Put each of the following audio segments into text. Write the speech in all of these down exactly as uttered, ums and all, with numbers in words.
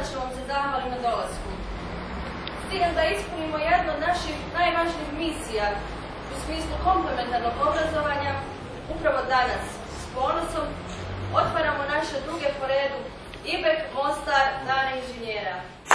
konačno vam se zahvalim na dolasku. S ciljem da ispunimo jednu od naših najvažnijih misija u smislu komplementarnog obrazovanja, upravo danas s ponosom otvaramo naše druge po redu I B E K Mostar Dane inženjera.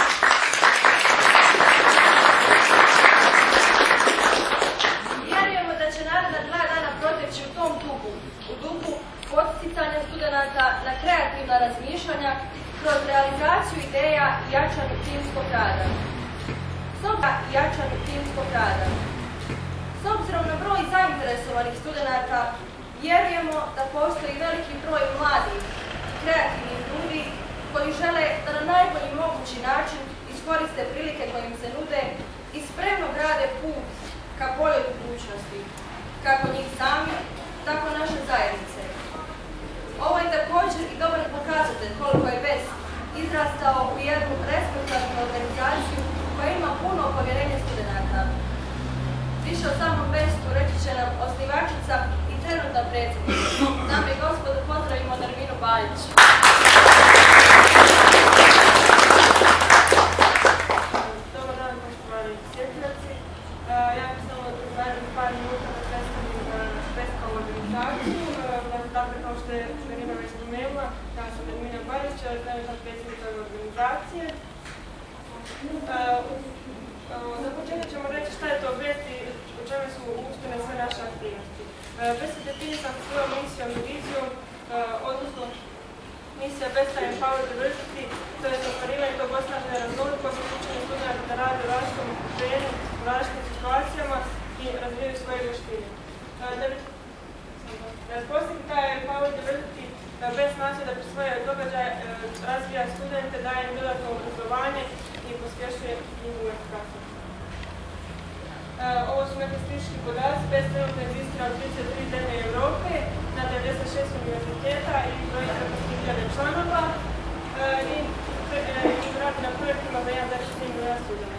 Vjerujemo da će naredna dva dana proteći u tom duhu, u duhu podsticanja studenata na kreativna razmišljanja kroz realizaciju ideja i jačanju timskog rada. I jačanju timskog rada. S obzirom na broj zainteresovanih studenata, vjerujemo da postoji veliki broj mladih i kreativnih ljudi koji žele da na najbolji mogući način iskoriste prilike koje im se nude i spremno grade put ka boljoj budućnosti, kako njih sami, tako naše zajednice. Ovo je također i dobar pokazatelj koliko je B E S izrastao u jednu respektabilnu organizaciju koja ima puno povjerenja studenata. Više o samom B E S-u reći će nam osnivačica i trenutna predsjednica. Dame i gospodo, pozdravimo Nerminu Baljić. Dobar dan, poštovani posjetioci. Ja bih samo zadnjih par minuta da predstavim našu B E S kao organizaciju. Dakle, kao što je Nermina već spomenula, ja sam Nermina Baljić, trenutna predsjednica ove organizacije. Za početak ćemo reći šta je to B E S i u čemu su uspjene sve naše aktivnosti. B E S je definisan svojom misijom i vizijom, odnosno misija B E S-a je Empower Diversity, to je ostvarivanje tog osnažene raznolikosti, učenje studenata da rade u različitom okruženju, u različitim situacijama i razvijaju svoje vještine. Da bi postigli taj Empower Diversity, B E S nastoji da pri svoje događaje razvija studente, daje im dodatno obrazovanje i pospješuje njihovu edukaciju. Ovo su neki statistički podaci. B E S trenutno egzistira u trideset tri zemlje Europe, na devedeset šest univerziteta i broji preko tri hiljade članova i radi na projektima za jedan zarez tri milijuna studenata.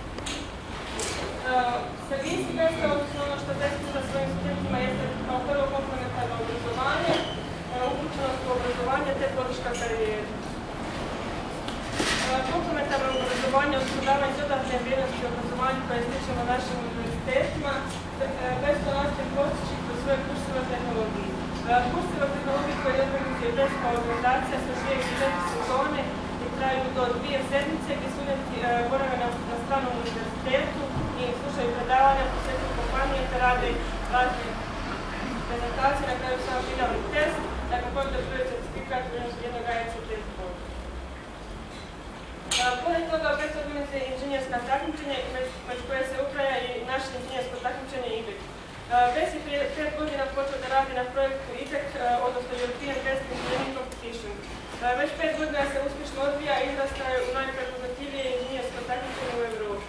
Servisi B E S-a, odnosno ono što B E S pruža svojim studentima jeste kao prvo komplementarno obrazovanje, uključenost u obrazovanje te podrška karijeri. Komplementarno obrazovanje, odnosno davanje dodatne vrijednosti obrazovanju koje stičemo našim univerzitetima, B E S to nastoji postići kroz svoje kurseve o tehnologiji. Kurseve o tehnologiji koje organizuje B E S kao organizacija se odvijaju u četiri sezone i traju do dvije sedmice gdje studenti borave na stranom univerzitetu i slušaju predavanja, posjećuju kompanije te rade razne prezentacije, na kraju samo finalni test, nakon kojeg dobivaju certifikat u vrijednosti jednog A E C T boda. Pored toga, B E S organizuje inženjerska takmičenja među koje se ubraja i naše inženjersko takmičenje I B E K. B E S je prije pet godina počeo da radi na projektu I B E K, odnosno European Best Engineering Competition. Već pet godina se uspješno odvija i izrastao u najprepoznatljivije inženjersko takmičenje u Europi.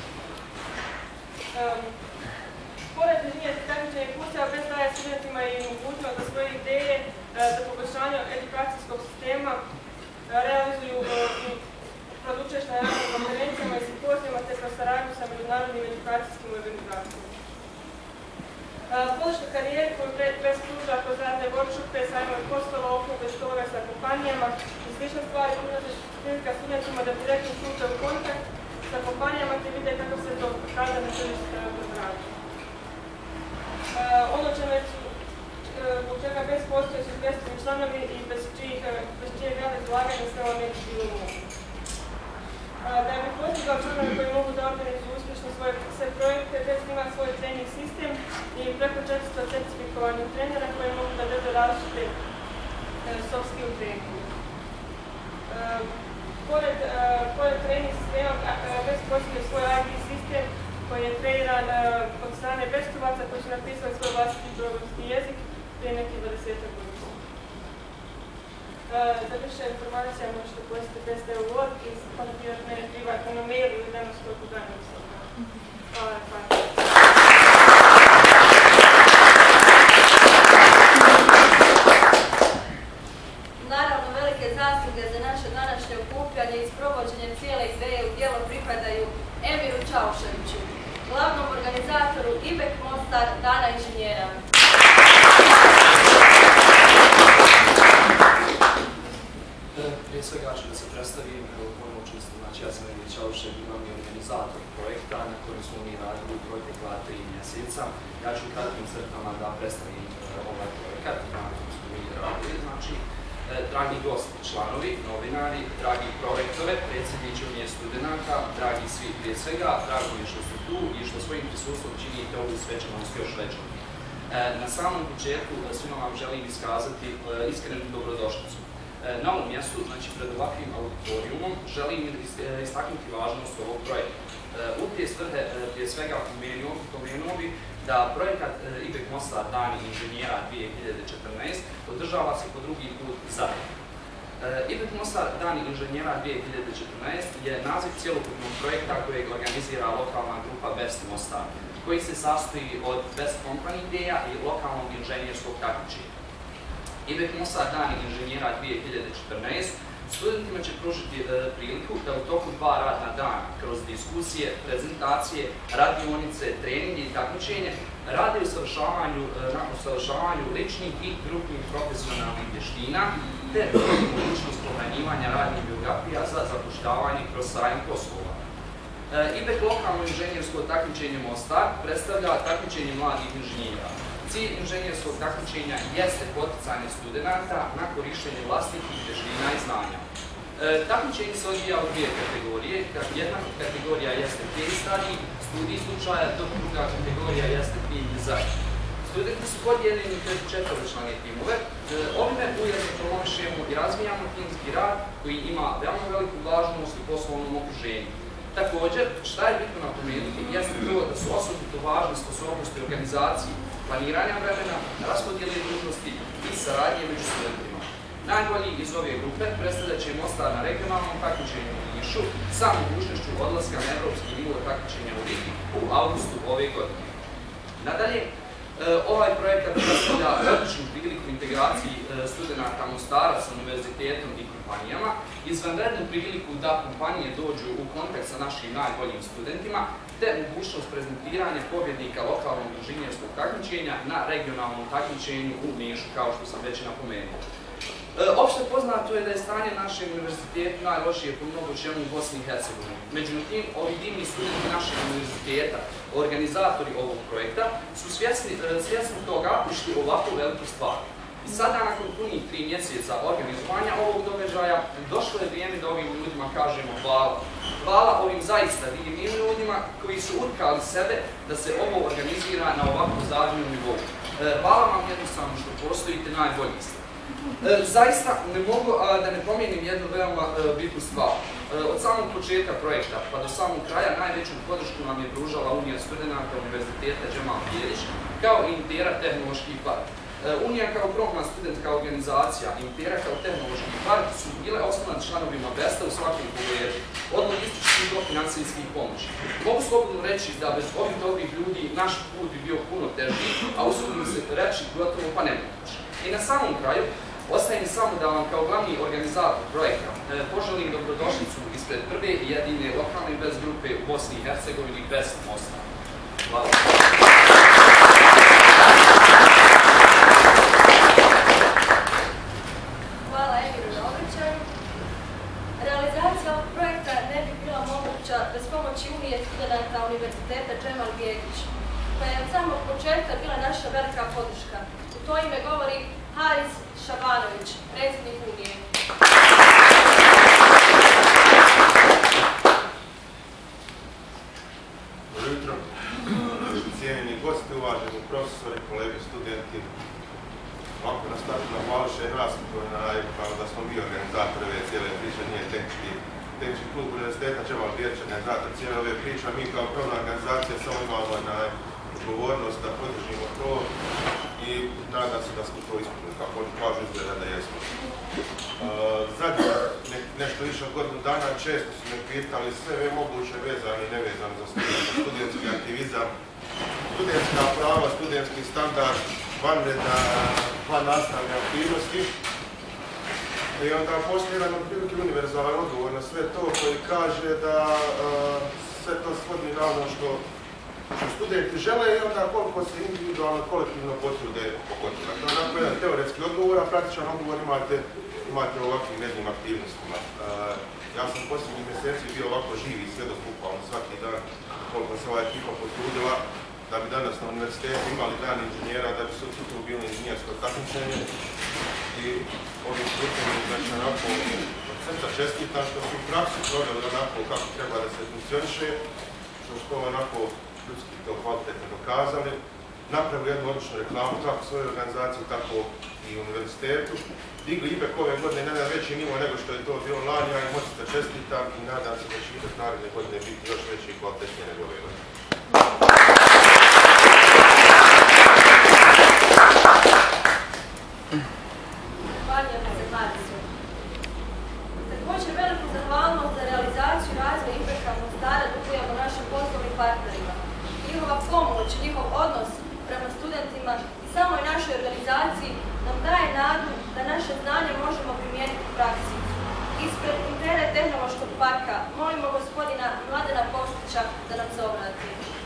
Pored inženjerskih takmičenja i kurseva, B E S daje studentima i mogućnost da svoje ideje za poboljšanje edukacijskog sistema realizuju kroz učešće na javnim konferencijama i simpozijama te kroz saradnju sa međunarodnim edukacijskim organizacijama. Podrška karijeri koju B E S pruža kroz razne workshope, sajmove poslova, okrugle stolove sa kompanijama i slične stvari pruža prilika studentima da direktno stupe u kontakt sa kompanijama te vide kako se to rada na tržištu trenutno radi. Ono zbog čega B E S postoje su dvjestovi članovi i bez čijeg rada izlaganja sve ovo neće bilo moguće. Da bi postigao članovi koji mogu da organizuju uspješno svoje sve projekte, B E S ima svoj trening sistem i preko četiristo certifikovanih trenera koji mogu da drže različite soft skill treninge. Pored trening sistema, B E S posjeduje svoj I T sistem koji je treniran od strane B E S-ovaca koji su napisali svoj vlastiti programski jezik prije nekih dvadesetak godina. Za više informacija možete posjetiti B E S punkt E U org i kontaktirati mene privatno na mail ili danas koliko dana u sobu. Hvala, hvala. Naravno, velike zasluge za naše današnje okupljanje i sprovođenje cijele ideje u djelo pripadaju Emiru Čauševiću, glavnom organizatoru I B E K Mostar Dana inženjera. Prije svega želim se predstavim. Ponovno čisto, znači ja sam Emir Čaušev, glavni organizator projekta na kojem smo mi radili u protekla tri mjeseca. Ja ću u kratkim crtama da predstavim ovaj projekat na kojem smo mi radili. Znači, dragi gosti, članovi, novinari, dragi prorektore, predsjedniče unije studenta, dragi svi prije svega, drago mi je što su tu i što svojim prisustvom činite ovu svečanost još većom. Na samom početku svima vam želim iskazati iskrenu dobrodošlicu. Na ovom mjestu, znači pred ovakvim auditorijumom, želim istaknuti važnost ovog projekta. U te svrhe, prije svega, pomenuo bi da projekat I B E K Mostar Dani inženjera dvije hiljade četrnaest održava se po drugi put zajedno. I B E K Mostar Dani inženjera dvije hiljade četrnaest je naziv cjelokupnog projekta kojeg organizira lokalna grupa Best Mostar, koji se sastoji od Best Company ideja i lokalnog inženjerskog takmičenja. I B E K Mostar Dani inženjera dvije hiljade četrnaest studentima će pružiti e, priliku da u toku dva radna dana kroz diskusije, prezentacije, radionice, treninge i takmičenje rade u usavršavanju, e, na usavršavanju ličnih i grupnih profesionalnih vještina te mogućnost pohranjivanja radnih biografija za zapošljavanje kroz sajam poslova. E, I B E K lokalno inženjersko takmičenje Mostar predstavlja takmičenje mladih inženjera. Cilj inženjerskog takmičenja jeste poticanje studenata na korištenje vlastitih vještina i znanja. E, takmičenje se odvija u dvije kategorije. Jedna kategorija jeste case study, studij slučaja, dok druga kategorija jeste team design. Studenti su podijeljeni u četveročlane timove. E, ovime ujedno promovišemo i razvijamo timski rad koji ima veoma veliku važnost u poslovnom okruženju. Također, šta je bitno napomenuti, jeste to da su osobito važne sposobnosti organizacije, planiranja vremena, raspodijele dužnosti i saradnje među studentima. Najbolji iz ove grupe predstavljat će Mostar na regionalnom takmičenju u Nišu sa mogućnošću odlaska na evropski nivo takmičenja u Rigi u avgustu ove godine. Nadalje, ovaj projekat predstavlja odličnu priliku integraciji studenata Mostara sa univerzitetom i kompanijama, izvanrednu priliku da kompanije dođu u kontakt sa našim najboljim studentima, te mogućnost prezentiranja pobjednika lokalnog inženjerskog takmičenja na regionalnom takmičenju u Nišu, kao što sam već napomenuo. E, opšte poznato je da je stanje našeg univerziteta najlošije po mnogo čemu u Bosni i Hercegovini. Međutim, ovi divni studenti našeg univerziteta, organizatori ovog projekta, su svjesni, svjesni toga ušli ovakvu veliku stvar. I sada, nakon punih tri mjeseca organizovanja ovog događaja, došlo je vrijeme da ovim ljudima kažemo hvala. Hvala ovim zaista divnim ljudima koji su utkali sebe da se ovo organizira na ovakvom zavidnom nivou. E, hvala vam jednostavno što postojite, najbolji ste. E, zaista ne mogu a, da ne pomenim jednu veoma e, bitnu stvar. E, od samog početka projekta pa do samog kraja najveću podršku nam je pružala Unija studenata Univerziteta Džemal Bijelić kao i Intera tehnološki park. E, Unija kao krovna studentska organizacija i Intera kao tehnološki park su bile osnovni članovima Besta u svakom pogledu, od logističkih do financijskih pomoći. Mogu slobodno reći da bez ovih dobrih ljudi naš put bi bio puno teži, a usudim se reći gotovo pa nemoguće. I na samom kraju, ostaje mi samo da vam kao glavni organizator projekta e, poželim dobrodošlicu ispred prve i jedine lokalne Best grupe u Bosni i Hercegovini, Best Mostar. Hvala. Hvala Emiru na obraćanju. Realizacija ovog projekta ne bi bila moguća bez pomoći Unije studenata Univerziteta Džemal Bijelić, koja je od samog početka bila naša velika podrška. U to ime govori Haris Šabanović, predsjednik Unije. Dobro jutro. Cijenjeni gosti, uvaženi profesori, kolege, studenti. Ovako na startu nahvališe i nas, kao da smo mi organizatori ove cijele priče, nije tehnički, tehnički klub Univerziteta Džemal Bijelić organizator cijele ove priče, a mi kao krovna organizacija samo imamo na odgovornost da podržimo to i nadam se da smo to ispunili, kako oni kažu, izgleda da jesmo. Uh, zadnje ne, nešto više od godinu dana često su me pitali sve moguće vezano i nevezano za studentski aktivizam, studentska prava, studentski standard, vanredna plan nastavne aktivnosti. I onda postoji jedan otprilike univerzalan odgovor na sve to koji kaže da uh, sve to svodi na ono što što studenti žele i onda koliko se individualno, kolektivno potrude oko toga. To je onako jedan teoretski odgovor, a praktičan odgovor imate, imate u ovakvim nekim aktivnostima. Ja sam posljednjih mjeseci bio ovako živi i svjedok bukvalno svaki dan koliko se ova ekipa potrudila da bi danas na univerzitetu imali dan inženjera, da bi se sutra bilo inženjersko takmičenje. I ovim putem, znači onako, od srca čestitam što su u praksi proveli onako kako treba da se funkcioniše, što su to onako ljudski to kvalitetno dokazali, napravili jednu odličnu reklamu kako svoje organizacije, tako i univerzitetu. Digli Ibek ove godine na jedan veći nivo nego što je to bilo lani, a i moći se čestitam i nadam se da će Ibek naredne godine biti još veći i kvalitetnije nego ove godine. Zahvaljujem prezentaciju. Također veliku zahvalnost za realizaciju i razvoj Ibeka Mostara dugujemo našim poslovnim partnerima. Njihova pomoć, njihov odnos prema studentima i samoj našoj organizaciji nam daje nadu da naše znanje možemo primijeniti u praksi. Ispred Intere Tehnološkog parka molimo gospodina Mladena Postića da nam se obrati.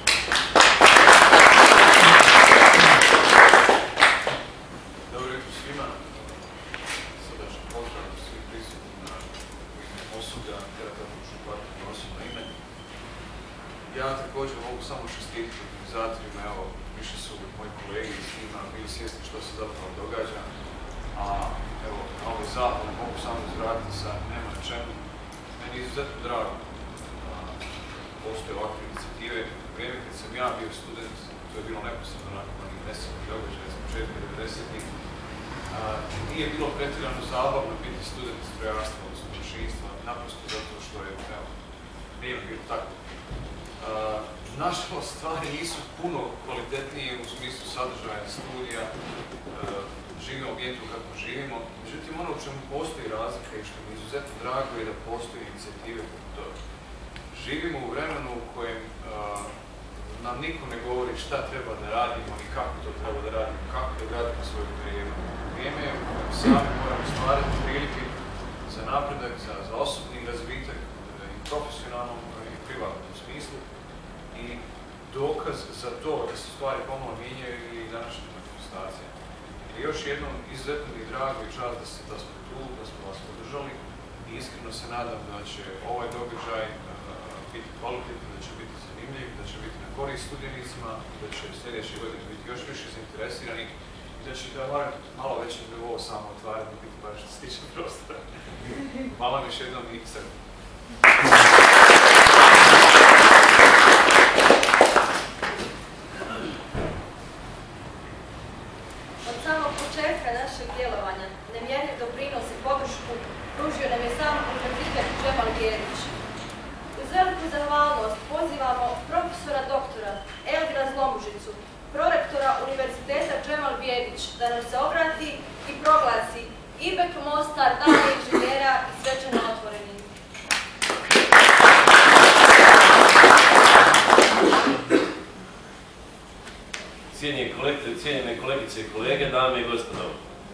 Dobro jutro svima. Srdačan pozdrav svih prisutnih na osoblja Intera Tehnološkog parka na osobno ime. Ja također mogu samo čestitati organizatorima, evo, više su moji kolegi s njima bili svjesni što se zapravo događa, a evo, na ovoj zahvali mogu samo izraditi sa nema na čemu. Meni je izuzetno drago da postoje ovakve inicijative. U vrijeme kad sam ja bio student, to je bilo neposredno nakon onih nesretnih događaja s početka devedesetih, nije bilo pretjerano zabavno biti student strojarstva, odnosno mašinstva, naprosto zato što je, evo, nije bilo tako. Nažalost, stvari nisu puno kvalitetnije u smislu sadržaja studija, živimo u ambijentu kako živimo. Međutim, ono u čemu postoji razlika i što mi je izuzetno drago je da postoje inicijative poput toga. Živimo u vremenu u kojem nam niko ne govori šta treba da radimo i kako to treba da radimo, kako da gradimo svoju karijeru. Vrijeme je u kojem sami moramo stvarati prilike za napredak, za, za osobni razvitak i profesionalnom i privatnom smislu. I dokaz za to da se stvari pomalo mijenjaju i današnja manifestacija. I još jednom, izuzetno mi je drago i čast da, da smo tu, da smo vas podržali i iskreno se nadam da će ovaj događaj uh, biti kvalitetan, da će biti zanimljiv, da će biti na korist studenicima, da će sljedeće godine biti još više zainteresirani i da će da moram malo veće nivo samo otvarati biti bar što se tiče prostora. Hvala vam još jednom i sretno. Od samog početka našeg djelovanja nemjerljiv doprinos i podršku pružio nam je sam univerzitet Džemal Bijelić. Uz veliku zahvalnost pozivamo profesora doktora Elvira Zlomužicu, prorektora Univerziteta Džemal Bijelić, da nam se obrati i proglasi Ibek Mostar dana inženjera i svečano otvoreni. Cijenjene kolegice i kolege, dame i gospodo.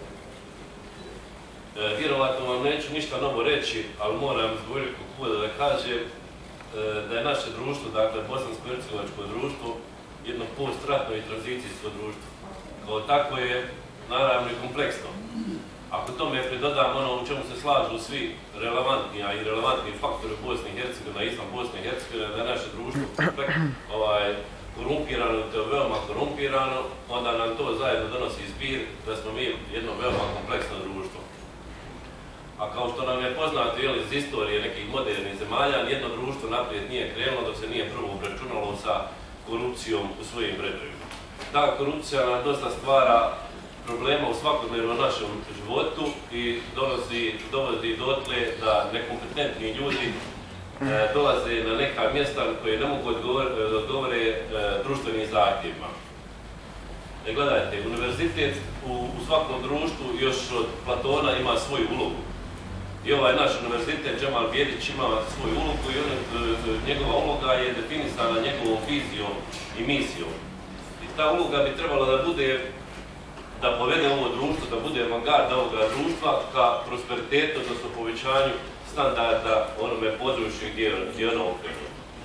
E, vjerovatno vam neću ništa novo reći, ali moram zbog velikog puta da kažem e, da je naše društvo, dakle bosansko-hercegovačko društvo, jedno postratno i tranzicijsko društvo. Kao tako je naravno i kompleksno. Ako tome pridodam ono u čemu se slažu svi relevantni, a i relevantni faktori u Bosni i Hercegovini, izvan Bosne i Hercegovine, da je naše društvo ovaj, korumpirano, to je veoma korumpirano, onda nam to zajedno donosi zbir da smo mi jedno veoma kompleksno društvo. A kao što nam je poznato jel, iz istorije nekih modernih zemalja, nijedno društvo naprijed nije krenulo dok se nije prvo obračunalo sa korupcijom u svojim redovima. Ta korupcija nam dosta stvara problema u svakodnevnom našem životu i dolazi, dolazi dotle da nekompetentni ljudi e, dolaze na neka mjesta koje ne mogu da odgovore e, društvenim zahtjevima. E, gledajte, univerzitet u, u svakom društvu još od Platona ima svoju ulogu. I ovaj naš univerzitet Džemal Bijelić ima svoju ulogu i on, e, njegova uloga je definisana njegovom vizijom i misijom. I ta uloga bi trebala da bude da povede ovo društvo, da bude avangarda ovoga društva ka prosperitetu, odnosno povećanju standarda onome području gdje je ono okrenuto.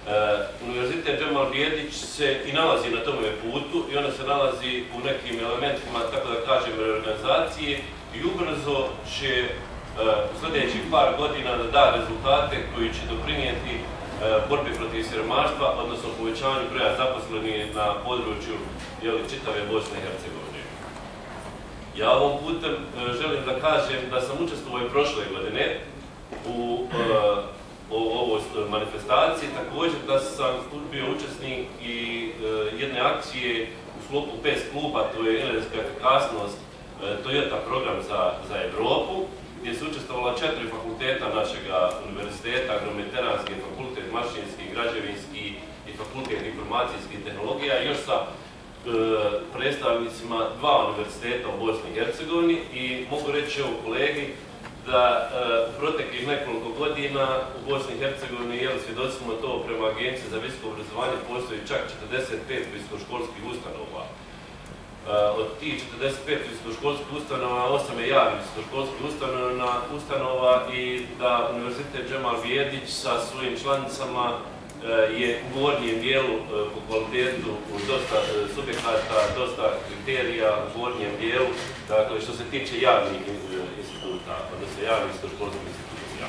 Univerzitet Džemal Bijedić se i nalazi na tome putu i ona se nalazi u nekim elementima, tako da kažem, reorganizacije i ubrzo će u sljedećih par godina da da rezultate koji će doprinijeti borbi protiv siromaštva, odnosno povećanju broja zaposlenih na području čitave Bosne i Hercegovine. Ja ovom putem želim da kažem da sam učestvovao i prošle godine u o ovoj manifestaciji, također da sam bio učesnik i jedne akcije u sklopu P E S kluba, to je energetska efikasnost Toyota program za, za Evropu, gdje su učestvovala četiri fakulteta našega univerziteta, agrometeranski fakultet, mašinski, građevinski i fakultet informacijskih tehnologija, još sa e, predstavnicima dva univerziteta u Bosni i Hercegovini i mogu reći evo kolegi da e, u proteklih nekoliko godina u Bosni i Hercegovini, jel svjedoci smo to prema Agenciji za visoko obrazovanje, postoji čak četrdeset pet visokoškolskih ustanova. Od tih četrdeset pet visokoškolskih ustanova, osam je javnih visokoškolskih ustanova i da Univerzitet Džemal Bijedić sa svojim članicama je u gornjem dijelu po kvalitetu dosta subjekata, dosta kriterija u gornjem dijelu, dakle što se tiče javnih instituta, odnosno javnih visokoškolskih institucija.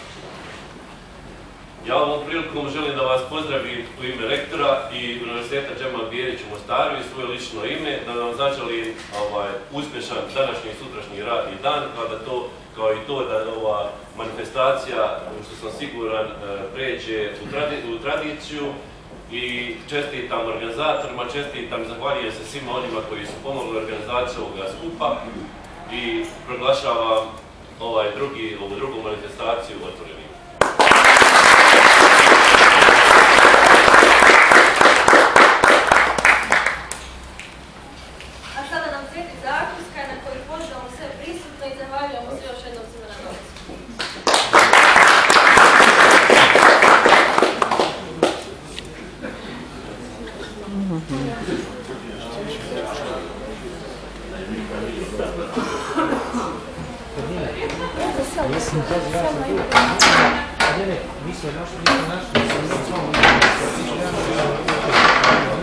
Ja ovom prilikom želim da vas pozdravim u ime rektora i Univerziteta Džemal Bijedić u Mostaru i svoje lično ime, da vam zaželim ovaj, uspješan današnji i sutrašnji radni dan, kao, da to, kao i to da ova manifestacija, što sam siguran, pređe u, tradi, u tradiciju i čestitam organizatorima, čestitam, zahvaljujem se svima onima koji su pomogli organizaciju ovoga skupa i proglašavam ovaj drugi, ovu drugu manifestaciju otvorenim. Zahvaljujemo se još jednom svima na dolasku. Mislim, to je jasno. Ne, ne, mi smo našli, mi smo našli, mi smo našli.